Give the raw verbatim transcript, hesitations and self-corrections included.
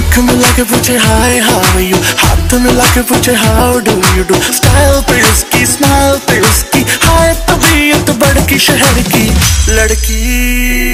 आँख मिला के पूछे हाय हाउ यू, हाथ मिला के पूछे how do you do. Style पे इसकी, स्माइल पे इसकी, हाय तबीयत बड़की शहर की लड़की।